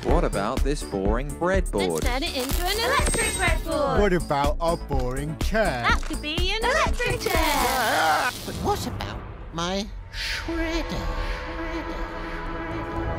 What about this boring breadboard? Let's turn it into an electric breadboard. What about a boring chair? That could be an electric chair. But what about my shredder?